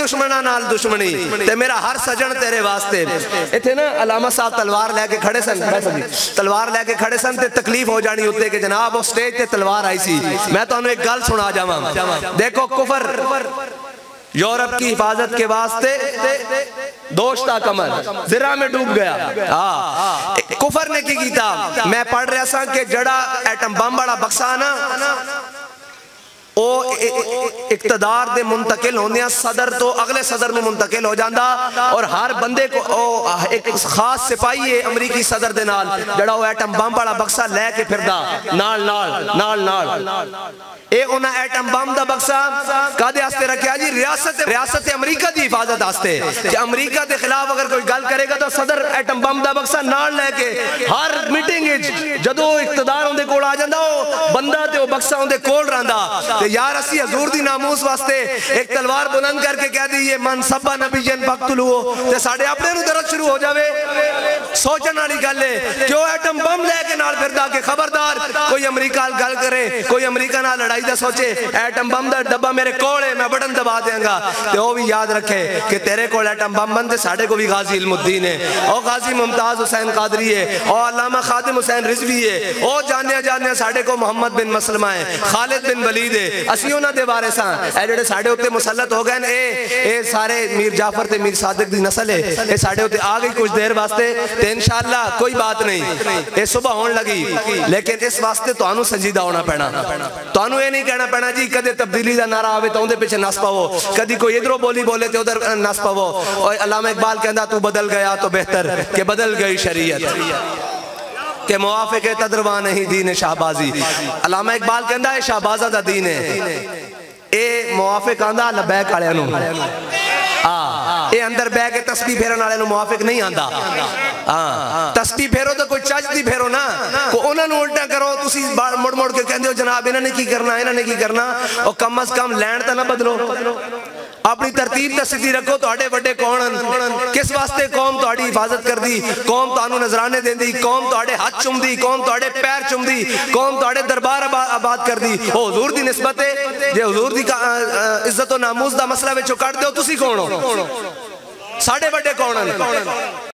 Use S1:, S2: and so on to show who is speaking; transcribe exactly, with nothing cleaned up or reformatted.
S1: دشمناں نال دشمنی تے میرا ہر سجن تیرے واسطے. اتنے نا علامہ صاحب تلوار لے کے کھڑے سن, تلوار لے کے کھڑے سن تے تکلیف ہو جانی ہوتے کہ جناب وہ سٹیج تے تلوار آئی سی. میں تو انہوں ایک گل سنا جاواں. دیکھو کفر یورپ کی حفاظت کے واسطے دوشتا کمر زرہ میں ڈوب گیا. کفر نے کی کیتا, میں پڑھ رہا سا کہ جڑا ایٹم بم بڑا بکسا نا وہ اقتدار دے منتقل ہوندیا صدر تو اگلے صدر میں منتقل ہو جاندہ, اور ہر بندے کو ایک خاص سپاہی ہے امریکی صدر دے نال جڑا وہ ایٹم بم بڑا بکسا لے کے پھر دا نال نال نال نال اے انہا ایٹم بم دا بکسا کادے آستے رکھیا جی ریاست ریاست امریکہ دی حفاظت آستے کہ امریکہ دے خلاف اگر کوئی گل کرے گا تو صدر ایٹم بم دا بکسا نال لے کے ہر میٹنگ جدو اقتدار ہوندے کول آ جاندہ وہ بندہ تے وہ بکسا ہوندے کول راندہ تے یار اسی حضور دی ناموس واسطے ایک تلوار بلند کر کے کہہ دی یہ من سبا نبی جن بقتلو تے ساڑھے اپنے نو درد شروع ہو جاوے. سوچن والی گل ہے کہ وہ ایٹم بم لے کے نال پھر دا کہ خبردار کوئی امریکہ گل کرے, کوئی امریکہ نال لڑائی دا سوچے ایٹم بم دا ڈبا میرے کوڑے میں بٹن دبا دیں گا. تے وہ بھی یاد رکھے کہ تیرے کول ایٹم بم بندے ساڑھے کو بھی غازی علم الدین ہے, او غازی ممتاز حسین قادری ہے, او علامہ خادم حسین رضوی ہے, او جانیا جانیا ساڑھے کو محمد بن مسلمہ ہے, خالد بن ولید ہے. اسی ہونا دے بارے ساں اے جڑے ساڑھے ہوتے مسلط ہو گئے اے اے سارے میر جعفر تے میر صادق دی نسل ہے, اے ساڑھے ہوتے آگئی کچھ دیر واسطے تے انشاءاللہ کوئی بات نہیں, اے صبح ہون لگی. لیکن اس واسطے تو آنو سجیدہ ہونا پینا, تو آنو اے نہیں کہنا پینا جی کدے تبدیلی دا نعرہ آوے تو اندے پیچھے نس پاو, کدی کوئی ادھروں بولی بولے تے ادھر نس پاو. اور علامہ اقبال کہندہ تو بدل گیا تو بہتر کہ بدل گئی شریعت کہ موافق تدروان نہیں دین شہبازی. علامہ اقبال کہندہ ہے شہبازہ دا دین ہے, اے موافق آندہ لبیک آلے انہوں اے اندر بے کے تسبیح پھیرن آلے انہوں موافق نہیں آندہ. تسبیح پھیرو تو کوئی چاچ دی پھیرو نا, کو انہوں نے الٹا کرو تسی مڑ مڑ کے کہندے ہو جناب انہوں نے کی کرنا انہوں نے کی کرنا, اور کم از کم لینڈ تا نہ بدلو, اپنی ترتیب تا سدھی رکھو. تو اڑے بڑے کونن کس واسطے قوم تو اڑی حفاظت کر دی, قوم تو انہوں نظرانے دیں دی, قوم تو اڑے ہاتھ چم دی, قوم تو اڑے پیر چم دی, قوم تو اڑے دربار آباد کر دی. او حضور دی نسبت ہے جے حضور دی عزت و ناموس دا مسئلہ وچوں کٹ دیو تسی کون ہو, ساڑھے بڑے کونن.